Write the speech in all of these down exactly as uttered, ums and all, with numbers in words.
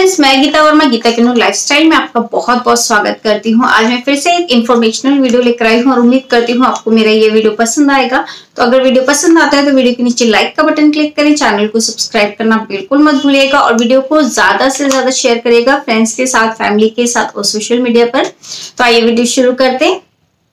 Friends, मैं Geeta Verma Geeta Kinnu lifestyle में आपका बहुत बहुत स्वागत करती हूँ। आज मैं फिर से एक इन्फॉर्मेशनल वीडियो लेकर आई हूँ और उम्मीद करती हूँ आपको मेरा ये वीडियो पसंद आएगा। तो अगर वीडियो पसंद आता है तो वीडियो के नीचे लाइक का बटन क्लिक करें, चैनल को सब्सक्राइब करना बिल्कुल मत भूलिएगा और वीडियो को ज्यादा से ज्यादा शेयर करिएगा फ्रेंड्स के साथ, फैमिली के साथ और सोशल मीडिया पर। तो आइए वीडियो शुरू करते हैं।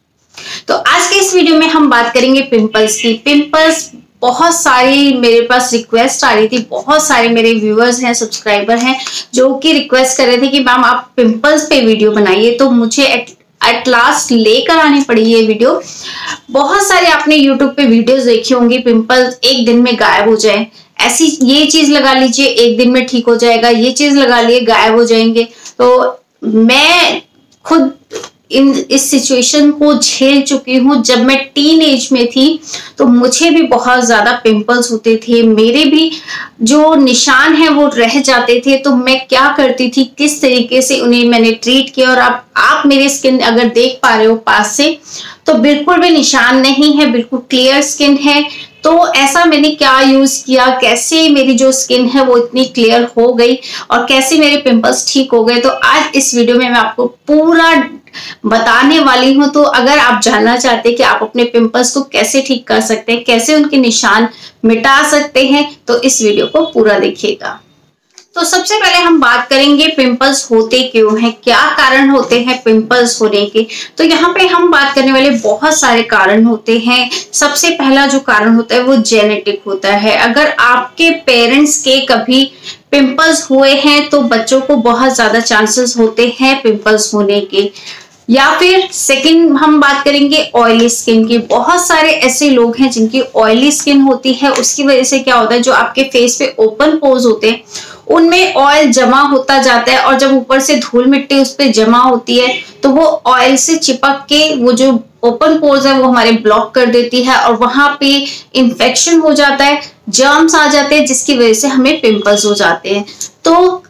तो आज के इस वीडियो में हम बात करेंगे पिंपल्स की। पिंपल्स बहुत सारी मेरे पास रिक्वेस्ट आ रही थी, बहुत सारे मेरे व्यूअर्स हैं, सब्सक्राइबर हैं जो कि रिक्वेस्ट कर रहे थे कि मैम आप पिंपल्स पे वीडियो बनाइए। तो मुझे एट एट लास्ट लेकर आनी पड़ी ये वीडियो। बहुत सारे आपने यूट्यूब पे वीडियोस देखी होंगी, पिंपल्स एक दिन में गायब हो जाए, ऐसी ये चीज लगा लीजिए एक दिन में ठीक हो जाएगा, ये चीज लगा लिए गायब हो जाएंगे। तो मैं खुद इन इस सिचुएशन को झेल चुकी हूँ। जब मैं टीन एज में थी तो मुझे भी बहुत ज्यादा पिंपल्स होते थे, मेरे भी जो निशान है वो रह जाते थे। तो मैं क्या करती थी, किस तरीके से उन्हें मैंने ट्रीट किया। और आप आप मेरी स्किन अगर देख पा रहे हो पास से तो बिल्कुल भी निशान नहीं है, बिल्कुल क्लियर स्किन है। तो ऐसा मैंने क्या यूज किया, कैसे मेरी जो स्किन है वो इतनी क्लियर हो गई और कैसे मेरे पिंपल्स ठीक हो गए, तो आज इस वीडियो में मैं आपको पूरा बताने वाली हूं। तो अगर आप जानना चाहते हैं कि आप अपने पिंपल्स को कैसे ठीक कर सकते हैं, कैसे उनके निशान मिटा सकते हैं, तो इस वीडियो को पूरा देखिएगा। तो सबसे पहले हम बात करेंगे पिंपल्स होते क्यों हैं, क्या कारण होते हैं पिंपल्स होने के। तो यहाँ पे हम बात करने वाले बहुत सारे कारण होते हैं। सबसे पहला जो कारण होता है वो जेनेटिक होता है। अगर आपके पेरेंट्स के कभी पिंपल्स हुए हैं तो बच्चों को बहुत ज्यादा चांसेस होते हैं पिंपल्स होने के। या फिर सेकंड हम बात करेंगे ऑयली स्किन की। बहुत सारे ऐसे लोग हैं जिनकी ऑयली स्किन होती है, उसकी वजह से क्या होता है, जो आपके फेस पे ओपन पोर्स होते हैं उनमें ऑयल जमा होता जाता है और जब ऊपर से धूल मिट्टी उस पर जमा होती है तो वो ऑयल से चिपक के वो जो ओपन पोर्स है वो हमारे ब्लॉक कर देती है और वहां पे इंफेक्शन हो जाता है, जर्म्स आ जाते हैं, जिसकी वजह से हमें पिंपल्स हो जाते हैं। तो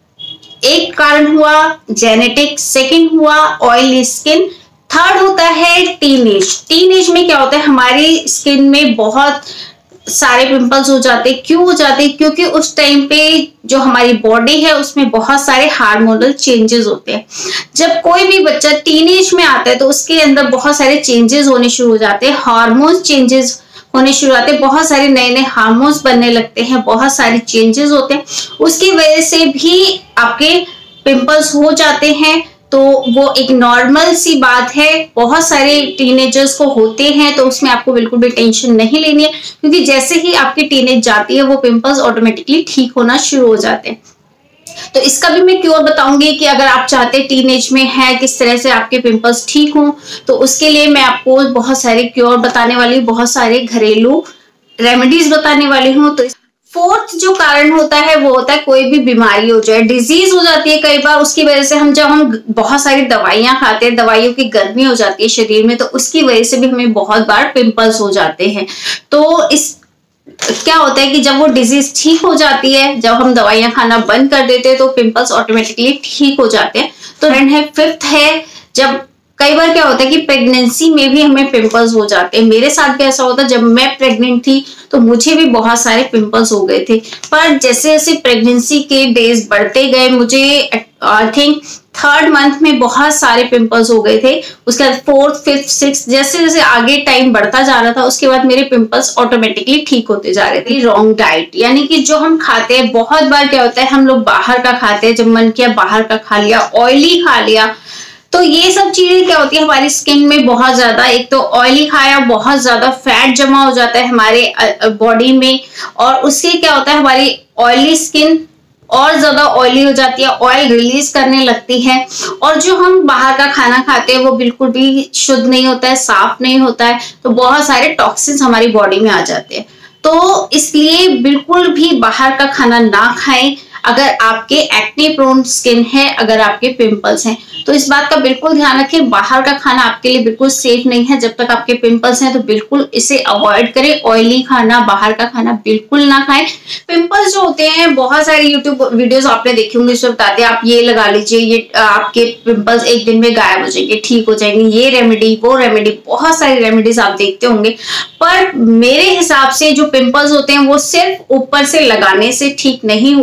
एक कारण हुआ जेनेटिक, सेकंड हुआ ऑयली स्किन, थर्ड होता है टीनेज। टीनेज में क्या होता है, हमारी स्किन में बहुत सारे पिंपल्स हो जाते हैं। क्यों हो जाते हैं? क्योंकि उस टाइम पे जो हमारी बॉडी है उसमें बहुत सारे हार्मोनल चेंजेस होते हैं। जब कोई भी बच्चा टीनेज में आता है तो उसके अंदर बहुत सारे चेंजेस होने शुरू हो जाते हैं, हार्मोन चेंजेस होने शुरू होते हैं, बहुत सारे नए नए हार्मोन्स बनने लगते हैं, बहुत सारे चेंजेस होते हैं। उसकी वजह से भी आपके पिंपल्स हो जाते हैं। तो वो एक नॉर्मल सी बात है, बहुत सारे टीनेजर्स को होते हैं, तो उसमें आपको बिल्कुल भी टेंशन नहीं लेनी है, क्योंकि जैसे ही आपकी टीनेज जाती है वो पिंपल्स ऑटोमेटिकली ठीक होना शुरू हो जाते हैं। तो इसका भी मैं क्योर बताऊंगी कि अगर आप चाहते हैं टीनेज में है किस तरह से आपके पिंपल्स ठीक हों, तो उसके लिए मैं आपको बहुत सारे क्योर बताने वाली हूँ, बहुत सारे घरेलू रेमेडीज बताने वाली हूँ। तो फोर्थ जो कारण होता है वो होता है कोई भी बीमारी हो जाए, डिजीज हो जाती है कई बार, उसकी वजह से हम जब हम बहुत सारी दवाइयां खाते हैं, दवाइयों की गर्मी हो जाती है शरीर में, तो उसकी वजह से भी हमें बहुत बार पिंपल्स हो जाते हैं। तो इस क्या होता है कि जब वो डिजीज ठीक हो जाती है, जब हम दवाइयां खाना बंद कर देते हैं तो पिंपल्स ऑटोमेटिकली ठीक हो जाते हैं। तो है फिफ्थ है, जब कई बार क्या होता है कि प्रेगनेंसी में भी हमें पिंपल्स हो जाते हैं। मेरे साथ भी ऐसा होता है, जब मैं प्रेग्नेंट थी तो मुझे भी बहुत सारे पिंपल्स हो गए थे, पर जैसे जैसे प्रेगनेंसी के डेज बढ़ते गए, मुझे आई थिंक थर्ड मंथ में बहुत सारे पिंपल्स हो गए थे। उसके बाद फोर्थ, फिफ्थ, सिक्स, जैसे जैसे आगे टाइम बढ़ता जा रहा था उसके बाद मेरे पिंपल्स ऑटोमेटिकली ठीक होते जा रहे थे। रॉन्ग डाइट, यानी कि जो हम खाते हैं, बहुत बार क्या होता है हम लोग बाहर का खाते हैं, जब मन किया बाहर का खा लिया, ऑयली खा लिया, तो ये सब चीजें क्या होती है हमारी स्किन में बहुत ज्यादा, एक तो ऑयली खाया, बहुत ज्यादा फैट जमा हो जाता है हमारे बॉडी में, और उससे क्या होता है हमारी ऑयली स्किन और ज्यादा ऑयली हो जाती है, ऑयल रिलीज करने लगती है। और जो हम बाहर का खाना खाते हैं वो बिल्कुल भी शुद्ध नहीं होता है, साफ नहीं होता है, तो बहुत सारे टॉक्सिन्स हमारी बॉडी में आ जाते हैं। तो इसलिए बिल्कुल भी बाहर का खाना ना खाएं। अगर आपके एक्ने प्रोन स्किन है, अगर आपके पिंपल्स हैं, तो इस बात का बिल्कुल ध्यान रखें, बाहर का खाना आपके लिए बिल्कुल सेफ नहीं है। जब तक आपके पिंपल्स हैं तो बिल्कुल इसे अवॉइड करें, ऑयली खाना, बाहर का खाना बिल्कुल ना खाएं। पिंपल्स जो होते हैं, बहुत सारे यूट्यूब वीडियोस आपने देखी होंगी, इसमें बताते हैं आप ये लगा लीजिए, ये आपके पिंपल्स एक दिन में गायब हो जाएंगे, ठीक हो जाएंगे, ये रेमेडी, वो रेमेडी, बहुत सारी रेमेडीज आप देखते होंगे। पर मेरे हिसाब से जो पिंपल्स होते हैं वो सिर्फ ऊपर से लगाने से ठीक नहीं होते हैं,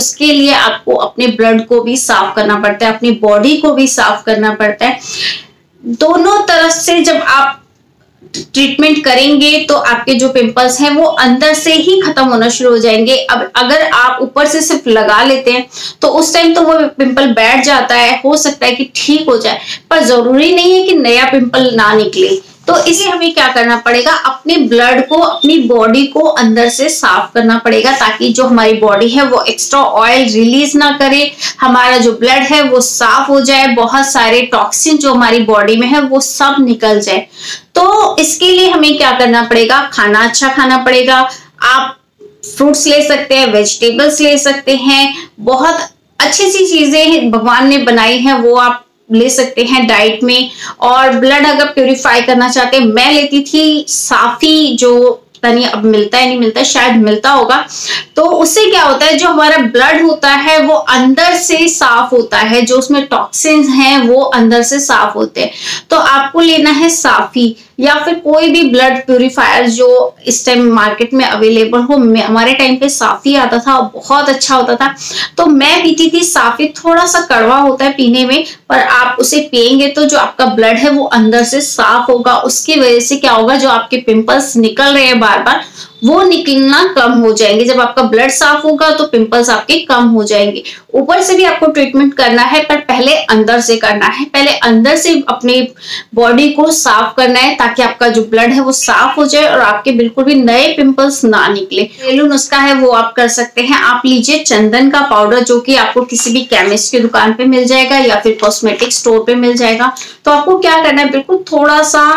उसके लिए आपको अपने ब्लड को भी साफ करना पड़ता है, अपनी बॉडी को भी साफ करना पड़ता है। दोनों तरफ से जब आप ट्रीटमेंट करेंगे तो आपके जो पिंपल्स हैं वो अंदर से ही खत्म होना शुरू हो जाएंगे। अब अगर आप ऊपर से सिर्फ लगा लेते हैं तो उस टाइम तो वो पिंपल बैठ जाता है, हो सकता है कि ठीक हो जाए, पर जरूरी नहीं है कि नया पिंपल ना निकले। तो इसलिए हमें क्या करना पड़ेगा, अपने ब्लड को, अपनी बॉडी को अंदर से साफ करना पड़ेगा, ताकि जो हमारी बॉडी है वो एक्स्ट्रा ऑयल रिलीज ना करे, हमारा जो ब्लड है वो साफ हो जाए, बहुत सारे टॉक्सिन जो हमारी बॉडी में है वो सब निकल जाए। तो इसके लिए हमें क्या करना पड़ेगा, खाना अच्छा खाना पड़ेगा। आप फ्रूट्स ले सकते हैं, वेजिटेबल्स ले सकते हैं, बहुत अच्छी सी चीजें भगवान ने बनाई हैं वो आप ले सकते हैं डाइट में। और ब्लड अगर प्यूरिफाई करना चाहते हैं, मैं लेती थी साफी, जो नहीं अब मिलता है नहीं मिलता, शायद मिलता होगा। तो उससे क्या होता है, जो हमारा ब्लड होता है वो अंदर से साफ होता है, जो उसमें टॉक्सिन्स हैं वो अंदर से साफ होते हैं। तो आपको लेना है साफी या फिर कोई भी ब्लड प्यूरिफायर जो इस टाइम मार्केट में अवेलेबल हो। हमारे टाइम पे साफी आता था, बहुत अच्छा होता था, तो मैं पीती थी साफी। थोड़ा सा कड़वा होता है पीने में, पर आप उसे पिएंगे तो जो आपका ब्लड है वो अंदर से साफ होगा। उसकी वजह से क्या होगा, जो आपके पिंपल्स निकल रहे हैं बार बार वो निकलना कम हो जाएंगे। जब आपका ब्लड साफ होगा तो पिंपल्स आपके कम हो जाएंगे। ऊपर से भी आपको ट्रीटमेंट करना है, पर पहले अंदर से करना है। पहले अंदर से अपनी बॉडी को साफ करना है, ताकि आपका जो ब्लड है वो साफ हो जाए और आपके बिल्कुल भी नए पिंपल्स ना निकले। घरेलू नुस्खा है वो आप कर सकते हैं। आप लीजिए चंदन का पाउडर, जो कि आपको किसी भी केमिस्ट की दुकान पे मिल जाएगा या फिर कॉस्मेटिक स्टोर पे मिल जाएगा। तो आपको क्या करना है, बिल्कुल थोड़ा सा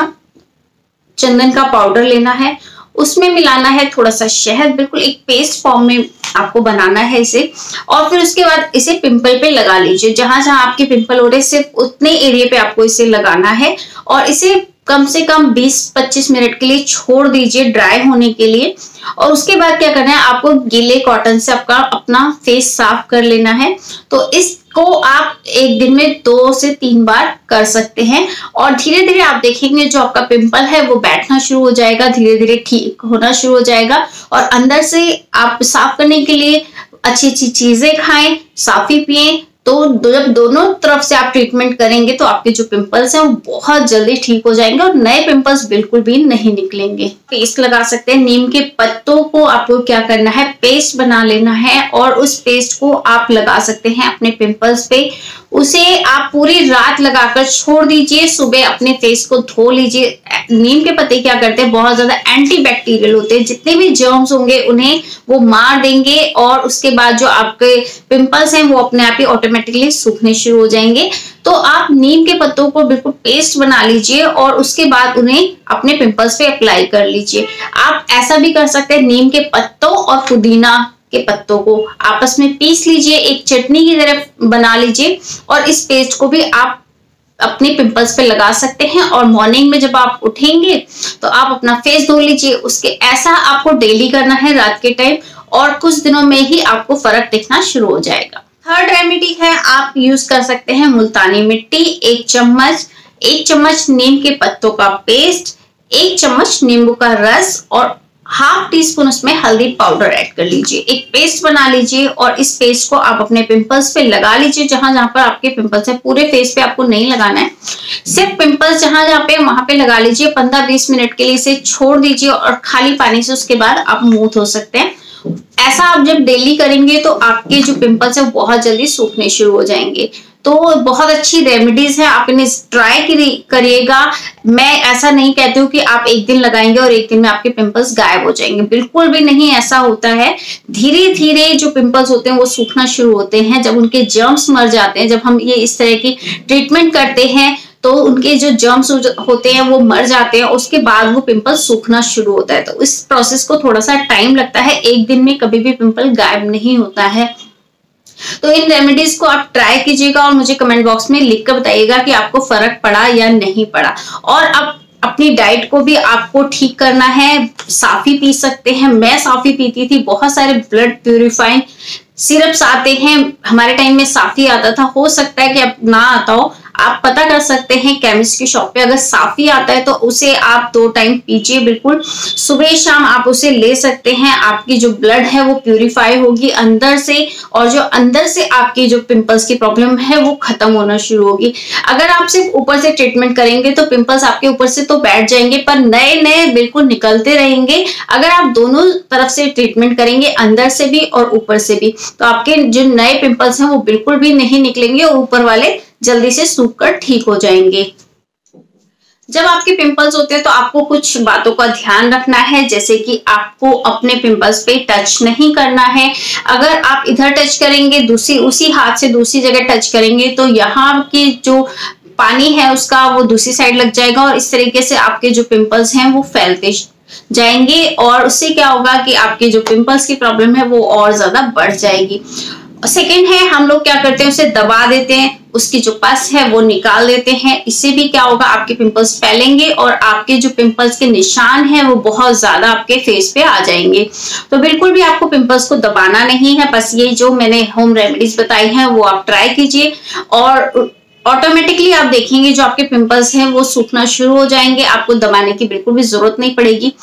चंदन का पाउडर लेना है, उसमें मिलाना है थोड़ा सा शहद, बिल्कुल एक पेस्ट फॉर्म में आपको बनाना है इसे। और फिर उसके बाद इसे पिंपल पे लगा लीजिए, जहां जहां आपके पिंपल हो रहे सिर्फ उतने एरिया पे आपको इसे लगाना है। और इसे कम से कम बीस पच्चीस मिनट के लिए छोड़ दीजिए ड्राई होने के लिए। और उसके बाद क्या करना है, आपको गीले कॉटन से आपका अपना फेस साफ कर लेना है। तो इसको आप एक दिन में दो से तीन बार कर सकते हैं, और धीरे धीरे आप देखेंगे जो आपका पिंपल है वो बैठना शुरू हो जाएगा, धीरे धीरे ठीक होना शुरू हो जाएगा। और अंदर से आप साफ करने के लिए अच्छी अच्छी चीजें खाएं, साफी पिएं। तो जब दोनों तरफ से आप ट्रीटमेंट करेंगे तो आपके जो पिंपल्स हैं वो बहुत जल्दी ठीक हो जाएंगे और नए पिंपल्स बिल्कुल भी नहीं निकलेंगे। पेस्ट लगा सकते हैं। नीम के पत्तों को आपको क्या करना है, पेस्ट बना लेना है, और उस पेस्ट को आप लगा सकते हैं अपने पिंपल्स पे। उसे आप पूरी रात लगाकर छोड़ दीजिए, सुबह अपने फेस को धो लीजिए। नीम के पत्ते क्या करते हैं, बहुत ज्यादा एंटीबैक्टीरियल होते हैं, जितने भी जर्म्स होंगे उन्हें वो मार देंगे, और उसके बाद जो आपके पिंपल्स हैं वो अपने आप ही ऑटोमेटिकली सूखने शुरू हो जाएंगे। तो आप नीम के पत्तों को बिल्कुल पेस्ट बना लीजिए और उसके बाद उन्हें अपने पिंपल्स पे अप्लाई कर लीजिए। आप ऐसा भी कर सकते हैं, नीम के पत्तों और पुदीना के पत्तों को आपस में पीस लीजिए, एक चटनी की तरह बना लीजिए, और इस पेस्ट को भी आप अपने पिंपल्स पे लगा सकते हैं। और मॉर्निंग में जब आप उठेंगे तो आप अपना फेस धो लीजिए। उसके ऐसा आपको डेली करना है रात के टाइम, और कुछ दिनों में ही आपको फर्क दिखना शुरू हो जाएगा। थर्ड रेमेडी है, आप यूज कर सकते हैं मुल्तानी मिट्टी। एक चम्मच एक चम्मच नीम के पत्तों का पेस्ट, एक चम्मच नींबू का रस, और हाफ टी स्पून उसमें हल्दी पाउडर ऐड कर लीजिए। एक पेस्ट बना लीजिए और इस पेस्ट को आप अपने पिंपल्स पे लगा लीजिए, जहां जहां पर आपके पिंपल्स है। पूरे फेस पे आपको नहीं लगाना है, सिर्फ पिंपल्स जहां जहां पे वहां पे लगा लीजिए। पंद्रह बीस मिनट के लिए इसे छोड़ दीजिए और खाली पानी से उसके बाद आप मुंह धो सकते हैं। ऐसा आप जब डेली करेंगे तो आपके जो पिंपल्स है वो बहुत जल्दी सूखने शुरू हो जाएंगे। तो बहुत अच्छी रेमेडीज है, आप इन्हें ट्राई करिएगा। मैं ऐसा नहीं कहती हूँ कि आप एक दिन लगाएंगे और एक दिन में आपके पिंपल्स गायब हो जाएंगे, बिल्कुल भी नहीं ऐसा होता है। धीरे धीरे जो पिंपल्स होते हैं वो सूखना शुरू होते हैं, जब उनके जर्म्स मर जाते हैं। जब हम ये इस तरह की ट्रीटमेंट करते हैं तो उनके जो जर्म्स होते हैं वो मर जाते हैं, उसके बाद वो पिंपल सूखना शुरू होता है। तो इस प्रोसेस को थोड़ा सा टाइम लगता है, एक दिन में कभी भी पिंपल गायब नहीं होता है। तो इन रेमेडीज को आप ट्राई कीजिएगा और मुझे कमेंट बॉक्स में लिख कर बताइएगा कि आपको फर्क पड़ा या नहीं पड़ा। और अब अपनी डाइट को भी आपको ठीक करना है। साफी पी सकते हैं, मैं साफी पीती थी। बहुत सारे ब्लड प्यूरिफाइंग सिरप्स आते हैं, हमारे टाइम में साफी आता था, हो सकता है कि अब ना आता हो। आप पता कर सकते हैं केमिस्ट की शॉप पे। अगर साफी आता है तो उसे आप दो टाइम पीजिए, बिल्कुल सुबह शाम आप उसे ले सकते हैं। आपकी जो ब्लड है वो प्यूरिफाई होगी अंदर से, और जो अंदर से आपकी जो पिंपल्स की प्रॉब्लम है वो खत्म होना शुरू होगी। अगर आप सिर्फ ऊपर से ट्रीटमेंट करेंगे तो पिंपल्स आपके ऊपर से तो बैठ जाएंगे, पर नए नए बिल्कुल निकलते रहेंगे। अगर आप दोनों तरफ से ट्रीटमेंट करेंगे, अंदर से भी और ऊपर से भी, तो आपके जो नए पिंपल्स हैं वो बिल्कुल भी नहीं निकलेंगे और ऊपर वाले जल्दी से सूख कर ठीक हो जाएंगे। जब आपके पिंपल्स होते हैं तो आपको कुछ बातों का ध्यान रखना है, जैसे कि आपको अपने पिंपल्स पे टच नहीं करना है। अगर आप इधर टच करेंगे, दूसरी उसी हाथ से दूसरी जगह टच करेंगे, तो यहाँ की जो पानी है उसका वो दूसरी साइड लग जाएगा और इस तरीके से आपके जो पिंपल्स हैं वो फैलते जाएंगे, और उससे क्या होगा कि आपके जो पिंपल्स की प्रॉब्लम है वो और ज्यादा बढ़ जाएगी। सेकेंड है, हम लोग क्या करते हैं, उसे दबा देते हैं, उसकी जो पस है वो निकाल देते हैं। इससे भी क्या होगा, आपके पिंपल्स फैलेंगे और आपके जो पिंपल्स के निशान हैं वो बहुत ज्यादा आपके फेस पे आ जाएंगे। तो बिल्कुल भी आपको पिंपल्स को दबाना नहीं है, बस ये जो मैंने होम रेमेडीज बताई हैं वो आप ट्राई कीजिए और ऑटोमेटिकली आप देखेंगे जो आपके पिंपल्स हैं वो सूखना शुरू हो जाएंगे। आपको दबाने की बिल्कुल भी जरूरत नहीं पड़ेगी।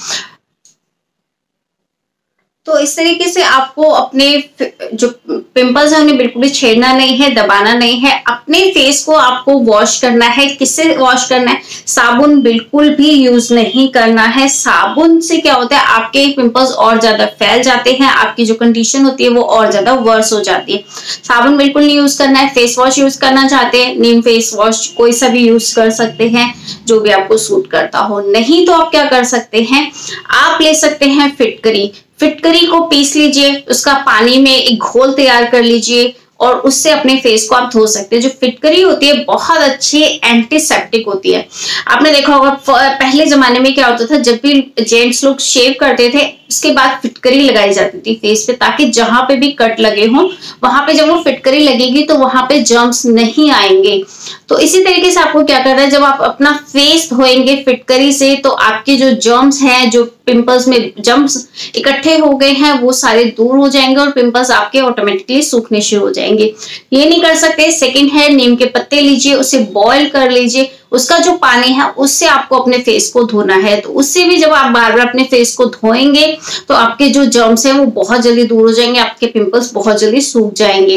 तो इस तरीके से आपको अपने जो पिंपल्स है उन्हें बिल्कुल भी छेड़ना नहीं है, दबाना नहीं है। अपने फेस को आपको वॉश करना है। किससे वॉश करना है? साबुन बिल्कुल भी यूज नहीं करना है। साबुन से क्या होता है, आपके पिंपल्स और ज्यादा फैल जाते हैं, आपकी जो कंडीशन होती है वो और ज्यादा वर्स हो जाती है। साबुन बिल्कुल नहीं यूज करना है। फेस वॉश यूज करना चाहते हैं, नीम फेस वॉश कोई सा भी यूज कर सकते हैं, जो भी आपको सूट करता हो। नहीं तो आप क्या कर सकते हैं, आप ले सकते हैं फिटकरी। फिटकरी को पीस लीजिए, उसका पानी में एक घोल तैयार कर लीजिए और उससे अपने फेस को आप धो सकते हैं। जो फिटकरी होती है बहुत अच्छी एंटीसेप्टिक होती है। आपने देखा होगा पहले जमाने में क्या होता था, जब भी जेंट्स लोग शेव करते थे उसके बाद फिटकरी लगाई जाती थी फेस पे, ताकि जहां पे भी कट लगे हों वहां पे जब वो फिटकरी लगेगी तो वहां पे जर्म्स नहीं आएंगे। तो इसी तरीके से आपको क्या करना है, जब आप अपना फेस धोएंगे फिटकरी से तो आपके जो जर्म्स हैं, जो पिंपल्स में जर्म्स इकट्ठे हो गए हैं वो सारे दूर हो जाएंगे और पिंपल्स आपके ऑटोमेटिकली सूखने शुरू हो जाएंगे। ये नहीं कर सकते। सेकंड है, नीम के पत्ते लीजिए, उसे बॉईल कर लीजिए, उसका जो पानी है उससे आपको अपने फेस को धोना है। तो उससे भी जब आप बार बार अपने फेस को धोएंगे तो आपके जो जर्म्स हैं वो बहुत जल्दी दूर हो जाएंगे, आपके पिंपल्स बहुत जल्दी सूख जाएंगे।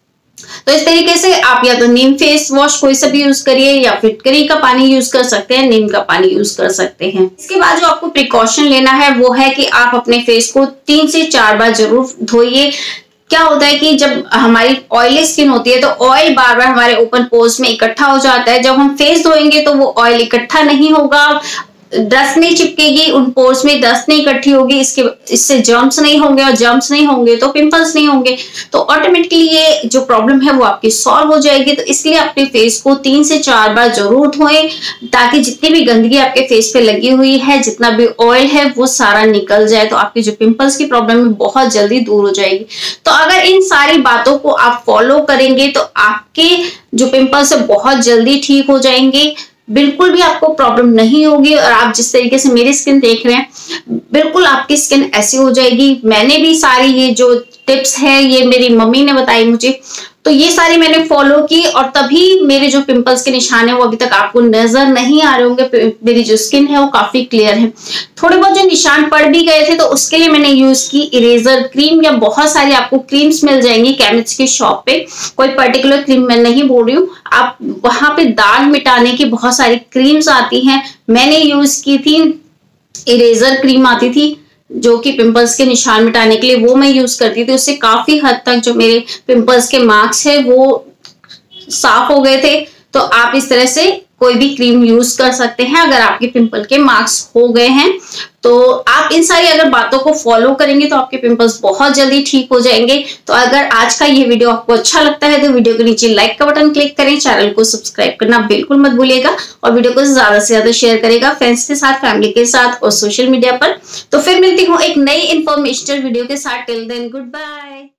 तो इस तरीके से आप या तो नीम फेस वॉश कोई सा भी यूज करिए या फिटकरी का पानी यूज कर सकते हैं, नीम का पानी यूज कर सकते हैं। इसके बाद जो आपको प्रिकॉशन लेना है वो है कि आप अपने फेस को तीन से चार बार जरूर धोइए। क्या होता है कि जब हमारी ऑयली स्किन होती है तो ऑयल बार बार हमारे ओपन पोर्स में इकट्ठा हो जाता है। जब हम फेस धोएंगे तो वो ऑयल इकट्ठा नहीं होगा, डस्ट नहीं चिपकेगी, उन पोर्स में डस्ट नहीं इकट्ठी होगी, इसके इससे जर्म्स नहीं होंगे और जर्म्स नहीं होंगे तो पिंपल्स नहीं होंगे। तो ऑटोमेटिकली ये जो प्रॉब्लम है वो आपकी सॉल्व हो जाएगी। तो इसलिए अपने फेस को तीन से चार बार जरूर धोएं, ताकि जितनी भी गंदगी आपके फेस पे लगी हुई है, जितना भी ऑयल है वो सारा निकल जाए, तो आपकी जो पिंपल्स की प्रॉब्लम है बहुत जल्दी दूर हो जाएगी। तो अगर इन सारी बातों को आप फॉलो करेंगे तो आपके जो पिंपल्स है बहुत जल्दी ठीक हो जाएंगे, बिल्कुल भी आपको प्रॉब्लम नहीं होगी। और आप जिस तरीके से मेरी स्किन देख रहे हैं बिल्कुल आपकी स्किन ऐसी हो जाएगी। मैंने भी सारी ये जो टिप्स है ये मेरी मम्मी ने बताई मुझे, तो ये सारी मैंने फॉलो की और तभी मेरे जो पिंपल्स के निशान है वो अभी तक आपको नजर नहीं आ रहे होंगे। मेरी जो स्किन है वो काफी क्लियर है। थोड़े बहुत जो निशान पड़ भी गए थे तो उसके लिए मैंने यूज की इरेजर क्रीम, या बहुत सारी आपको क्रीम्स मिल जाएंगी केमिस्ट की शॉप पे। कोई पर्टिकुलर क्रीम मैं नहीं बोल रही हूँ, आप वहां पे दाग मिटाने की बहुत सारी क्रीम्स आती हैं। मैंने यूज की थी इरेजर क्रीम आती थी जो कि पिंपल्स के निशान मिटाने के लिए, वो मैं यूज करती थी। उससे काफी हद तक जो मेरे पिंपल्स के मार्क्स है वो साफ हो गए थे। तो आप इस तरह से कोई भी क्रीम यूज कर सकते हैं अगर आपके पिंपल के मार्क्स हो गए हैं। तो आप इन सारी अगर बातों को फॉलो करेंगे तो आपके पिंपल्स बहुत जल्दी ठीक हो जाएंगे। तो अगर आज का ये वीडियो आपको अच्छा लगता है तो वीडियो के नीचे लाइक का बटन क्लिक करें, चैनल को सब्सक्राइब करना बिल्कुल मत भूलिएगा और वीडियो को ज्यादा से ज्यादा शेयर करेगा फ्रेंड्स के साथ, फैमिली के साथ और सोशल मीडिया पर। तो फिर मिलती हूँ एक नई इंफॉर्मेशनल वीडियो के साथ। Till then good bye.